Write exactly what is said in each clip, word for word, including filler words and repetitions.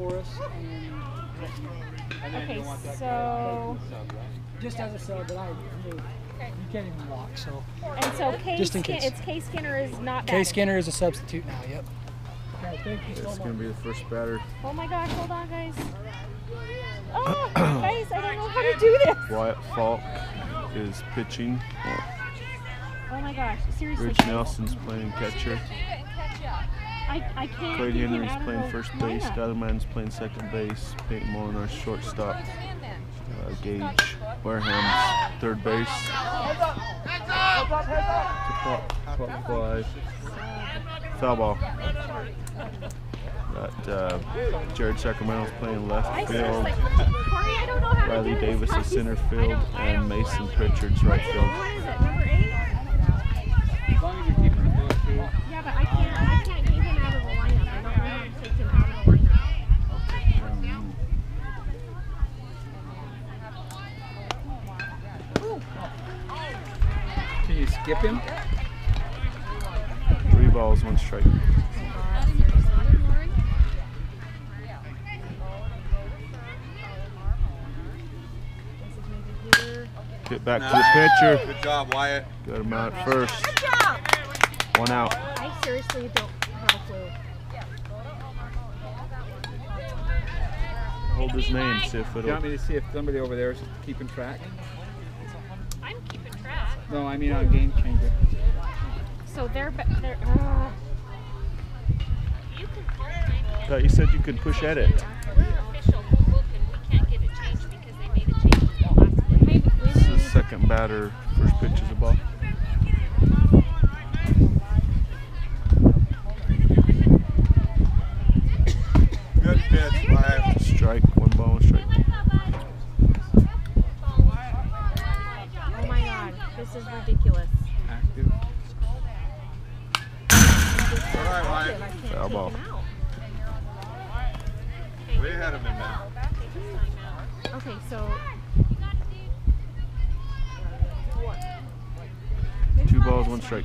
for us. And okay, so just as a sub, but I, you can't even walk. So and so Kay just in Skin, case. it's Kay Skinner is not Kay batting. Skinner is a substitute now. Yep. Okay, thank you so It's much. going to be the first batter. Oh my gosh, hold on, guys. Oh, guys, I don't know how to do this. Wyatt Falk is pitching. Oh my gosh, seriously. Rich guys. Nelson's playing catcher. I, I can't. Clayton get him Henry's out of playing the first base. lineup. Skylar Madden's playing second base. Peyton Molinar's shortstop. Uh, Gage Wareham's third base. Pop, pop fly. Foul ball. Got uh, Jared Sacramento's playing left I field. seriously, Corey, I don't know how to Riley do this. Davis is center field, I and don't Mason know. Pritchard's right field. What is it, number eight? As long as you're keeping it close too. Yeah, but I can't, I can't get him out of the lineup. I don't know how to take him out of the lineup. Can you skip him? Three balls, one strike. Get back Nice. to the pitcher. Good job, Wyatt. Got him out at first. Good job. One out. I seriously don't have a clue. Hold his name, see if You it'll. want me to see if somebody over there is keeping track? I'm keeping track. No, I mean on Game Changer. So they're, ba- they're uh, I thought you said you could push edit. we're official book and we can't get it changed because they made a change last minute. Maybe we This need is second batter. First pitch is a ball. Good pitch, Wyatt. Strike. One ball, one strike. Oh my god, this is ridiculous. Active. All right, Wyatt. I can't Foul take ball. him out. We had him in now. Okay, so Two balls, one strike.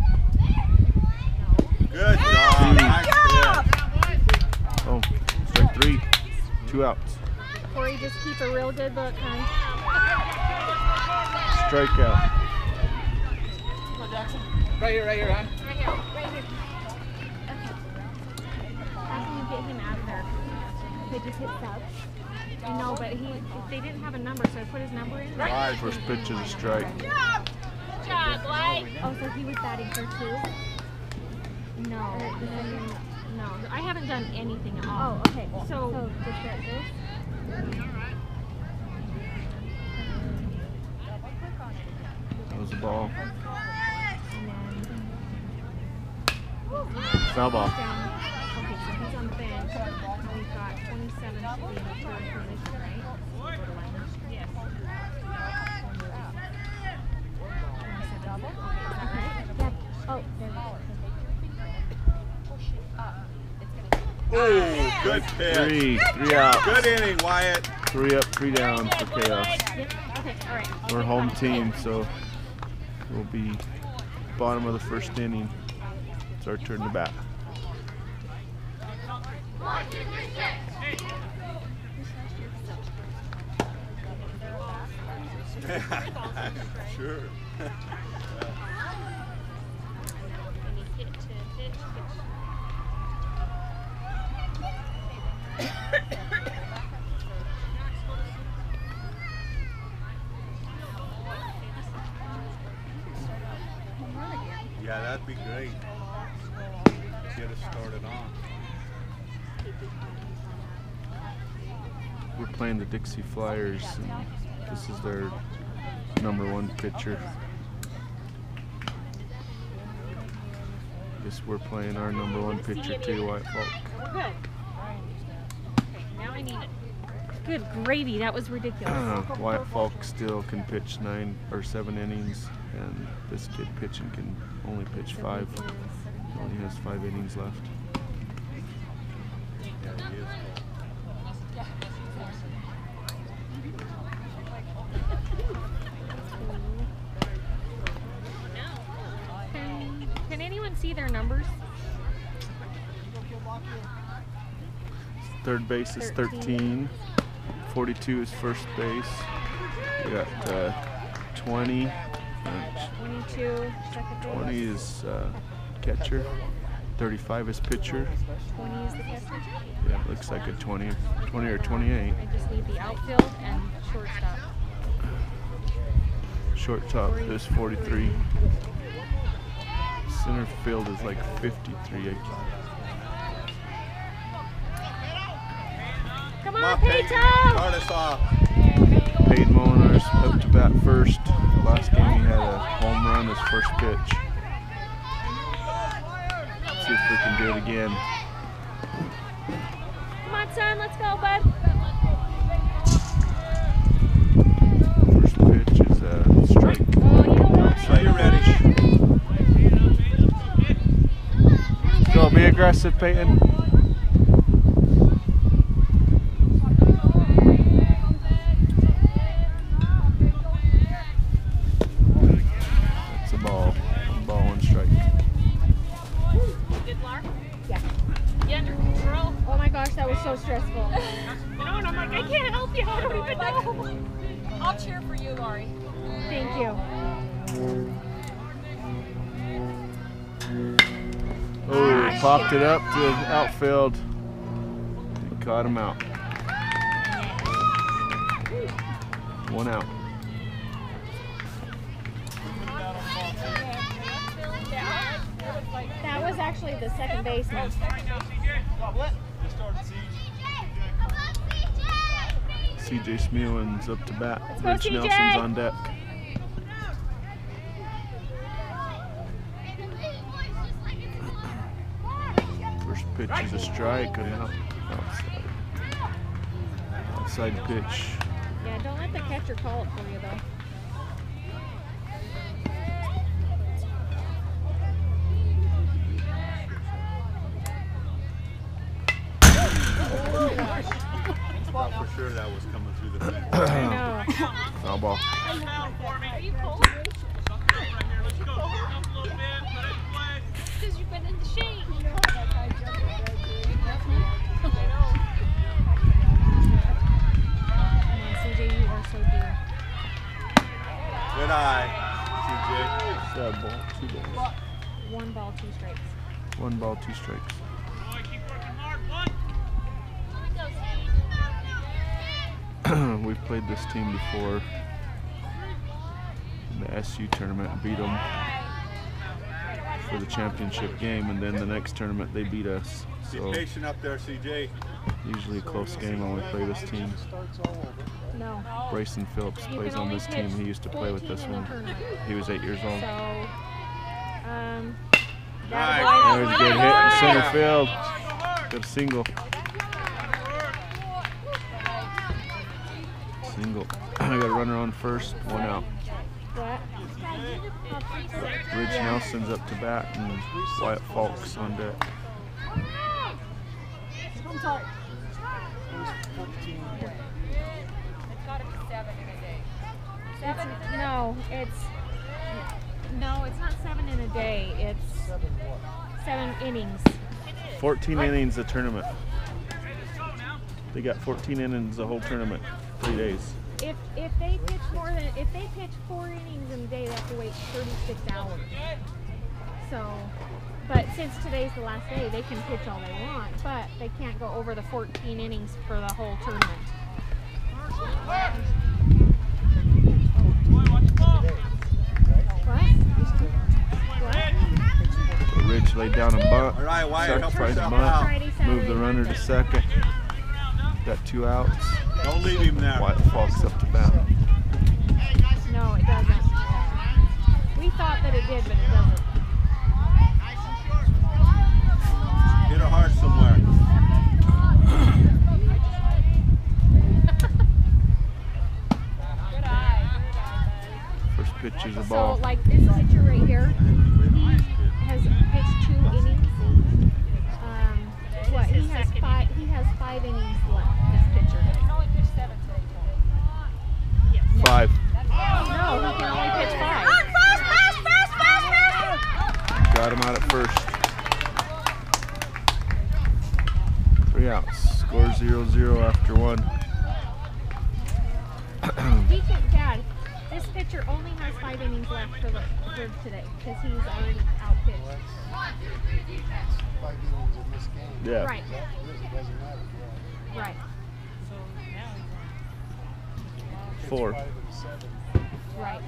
Good job. Nice pitch. Oh, strike three. Two outs. Corey, just keep a real good look, hon. Strikeout. Right here, right here, hon. Right here, right here. Okay. After you get him out of there, they just hit sub. I know, but he they didn't have a number, so I put his number in. Right. First pitch is a strike. Oh, so he was batting for two? No. Um, no. I haven't done anything at all. Oh, okay. So, so just at this? That was a ball. And then Foul ball. down. Okay, so he's on the bench. We've got twenty-seven should be in the third position, right? Go to lineup. Yes. Oh, there we go. Oh, good pitch. Three. Three outs. Good inning, Wyatt. Three up, three down for Chaos. Yep. Okay, all right. We're home team, so we'll be bottom of the first inning. It's our turn to bat. Sure. Yeah, that'd be great. Get us started on. We're playing the Dixie Flyers, and this is their number one pitcher. Guess we're playing our number one pitcher too, Wyatt Falk. We're good. Okay, now I need it. Good gravy, that was ridiculous. Uh, Wyatt Falk still can pitch nine or seven innings, and this kid pitching can only pitch five. He only has five innings left. Yeah, he is. Can, can anyone see their numbers? Third base is thirteen. forty-two is first base. We got uh, twenty. Uh, twenty-two, second base. twenty is uh, catcher. thirty-five is pitcher. twenty is the catcher. Yeah, it looks like a twenty, twenty or twenty-eight. I just need the outfield and shortstop. Short top is forty-three. Center field is like fifty-three. Come Come on, on, Peyton. Peyton! Start us off. Peyton Molinar's up to bat first. Last game he had a home run his first pitch. Let's see if we can do it again. Come on, son, let's go, bud. First pitch is a strike. Oh, you don't want Outside Are you ready? pitch. Go, be aggressive, Peyton. That's a ball. Ball and strike. Good, Lark? Yeah. You under control? Oh my gosh, that was so stressful. You know, and I'm like, I can't help you. I don't even know. I'll cheer for you, Laurie. Thank you. Oh, popped it up to outfield. He caught him out. One out. That was actually the second baseman. C J Smealin's up to bat. Let's go, Rich C J. Nelson's on deck. First pitch is a strike and out, outside. Outside pitch. Yeah, don't let the catcher call it for you though. Thought for sure that was coming through the fence. I know. Foul ball. Are you cold? Because you've been in the shade. Come on, C J, you are so dear. Good eye, Sad ball. Two balls. One ball, two strikes. One ball, two strikes. We've played this team before in the S U tournament and beat them for the championship game, and then the next tournament they beat us. C J. So Be patient up there, C J. usually a close game when we play this team. No. Brayson Phillips You plays can on only this team. pitch He used to play with us fourteen in when a tournament. he was eight years old. So, um, Nice. That was a good hit in center field. Got a single. Single. I got a runner on first, one out. what? Rich Nelson's up to bat and Wyatt Falks on deck. It's, no, it's no, it's not seven in a day. It's seven innings. fourteen innings a tournament. They got fourteen innings the whole tournament, three days. If if they pitch more than if they pitch four innings in a day, they have to wait thirty-six hours. So, but since today's the last day, they can pitch all they want, but they can't go over the fourteen innings for the whole tournament. What? What? So Rich laid down a bunt, All right, Wyatt, help sacrificed yourself bunt, out. Friday, moved the Saturday, runner to Sunday. second. Got two outs. Don't leave him there. Wyatt Falks up to bat. No, it doesn't. We thought that it did, but it doesn't. Hit her hard somewhere. Good eye. First pitch is a So, ball. like this pitcher right here, he has pitched two innings. Um, what? He has five. He has five innings left. This pitcher. You can only pitch seven today, Joel. Five. No, he can only pitch five. Got him out at first. Three outs. Score zero zero after one. He can, Dad, this pitcher only has five innings left for, the, for today because he's already out pitched. Five innings in this game. Yeah. Right. That really doesn't matter for us. Right. Four. Five of the seven. Right.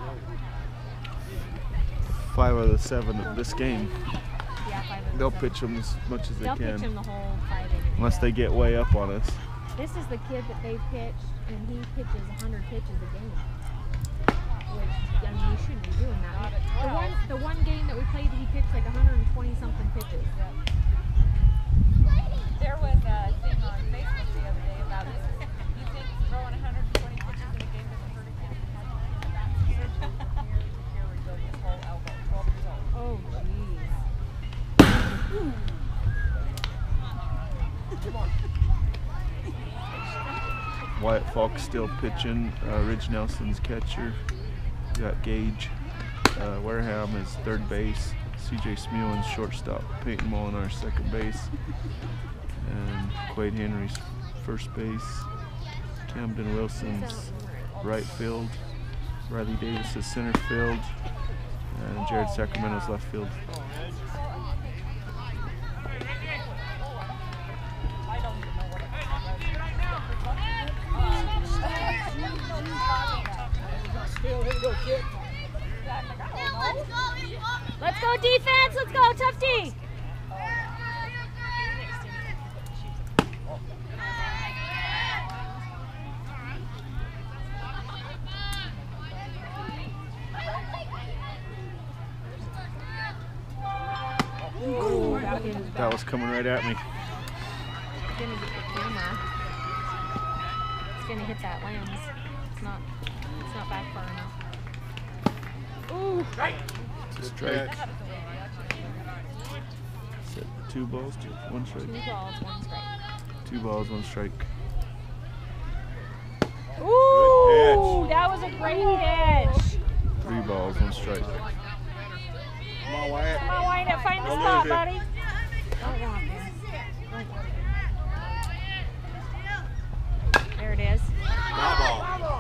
Five out of the seven of this game. Yeah, five of the They'll seven. pitch them as much as they They'll can. pitch him the whole five innings. Unless yeah. they get way up on us. This is the kid that they pitched, and he pitches one hundred pitches a game. Which, I mean, you shouldn't be doing that. The one, the one game that we played, he pitched like one hundred twenty something pitches. There was a thing on Facebook the other day about this. You think throwing one hundred twenty pitches in a game doesn't hurt again? That's surgery years here we go, his whole elbow, twelve years old. Oh, jeez. Wyatt Falk still pitching. Uh, Ridge Nelson's catcher. We got Gage. Uh, Wareham is third base. C J Smulin's shortstop. Peyton Molinar second base. And Quade Henry's first base. Camden Wilson's right field. Riley Davis is center field. And Jared Sacramento's left field. Let's go defense! Let's go, Tough D! Ooh, that was That was coming right at me. gonna get the camera. It's gonna hit that lens. It's not. It's not back far enough. Ooh! It's a strike. Set two balls, two, one strike. Two balls, one strike. Two balls, one strike. Ooh! That was a great pitch. Three balls, one strike. Come on, Wyatt. Come on, Wyatt, find the Don't spot, lose it. buddy. Don't want him. Don't want him. There it is. Foul ball.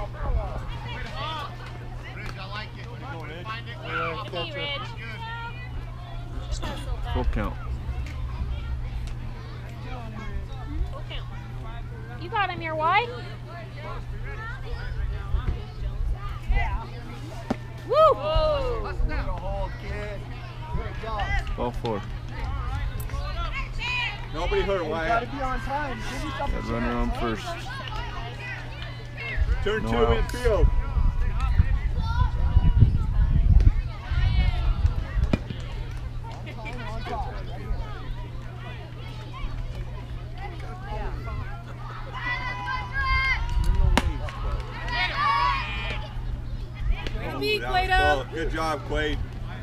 Full count. You got him here, White. Woo! Ball four. Nobody hurt Wyatt. Be on time. Give me something. Got runner on first. Turn No two outs. infield. Speed, That was Plato. full. Good job, Quade.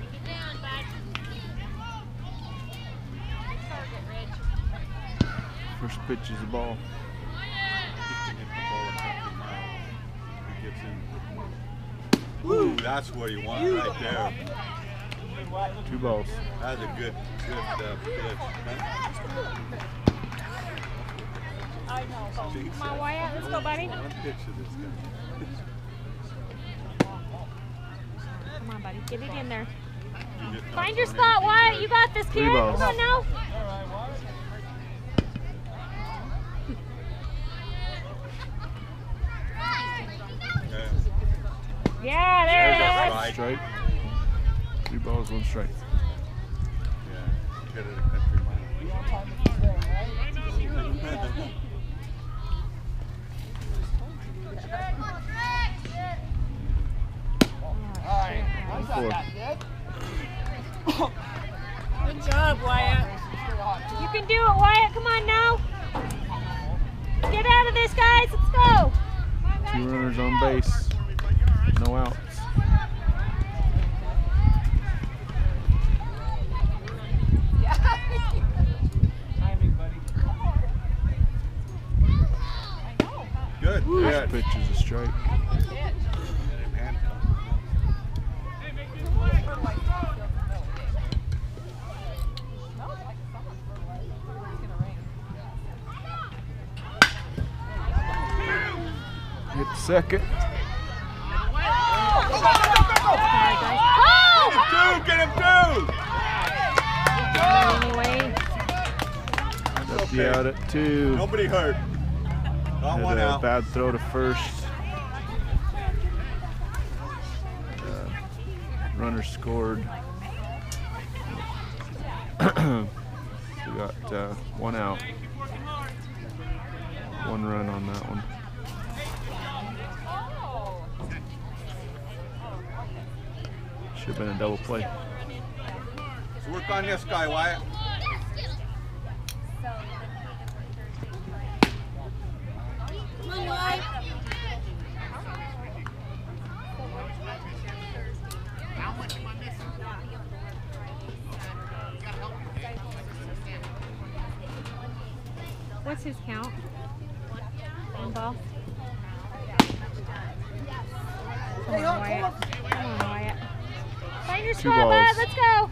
First pitch is the ball. He can hit the ball a couple miles. He gets in. Ooh, that's what you want right there. Two balls. That's a good, good uh, pitch. I know. Jeez, Come on, Wyatt. Let's go, buddy. one pitch to this guy. Come on, buddy. Get it in there. You just Find knocked your one spot, in. Wyatt. You got this, Three kid. balls. Come on now. Yeah. Yeah, there There's a it is. strike. Strike. Three balls, one strike. Yeah, hit it a country mile. Four. Good job, Wyatt. You can do it, Wyatt. Come on now. Get out of this, guys. Let's go. Two runners on base. No outs. Good. First Good. pitch is a strike. Hit second. Get him two! Get him two! Anyway, Lefty out at two. Nobody hurt. Got Had one a out. bad throw to first. Uh, runner scored. We got uh, one out. One run on that one. Should have been a double play. Let's work on this guy, Wyatt. what's his count? One ball. Come on, Wyatt. Come on, Wyatt. Find your Two spot, bud. balls. Let's go.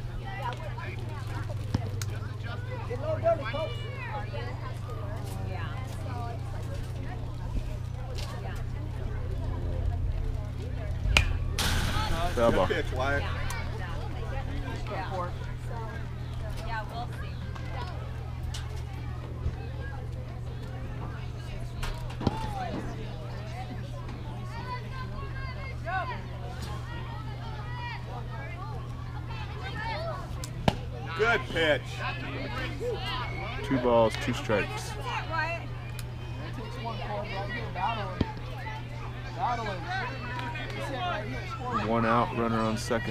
Foul ball. Good pitch, Wyatt. Yeah, we'll see. Good pitch. Two balls, two strikes. Takes one card right here, battling. Battling. This hit right here, scoring. One out, runner on second.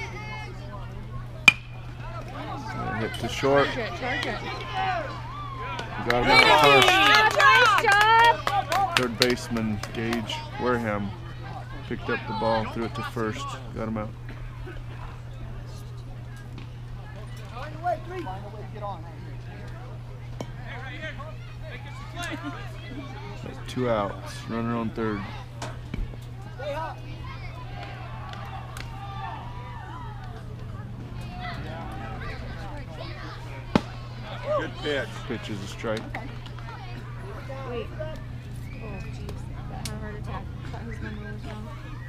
And hit to short. Charge it, charge it. Got him at first. Nice job. Third baseman Gage Wareham picked up the ball, threw it to first, got him out. Find a way to get on right here. That's two outs, runner on third. Stay hot. Good pitch. Pitch is a strike. Wait. Oh, jeez. That had a heart attack. I thought his number was wrong.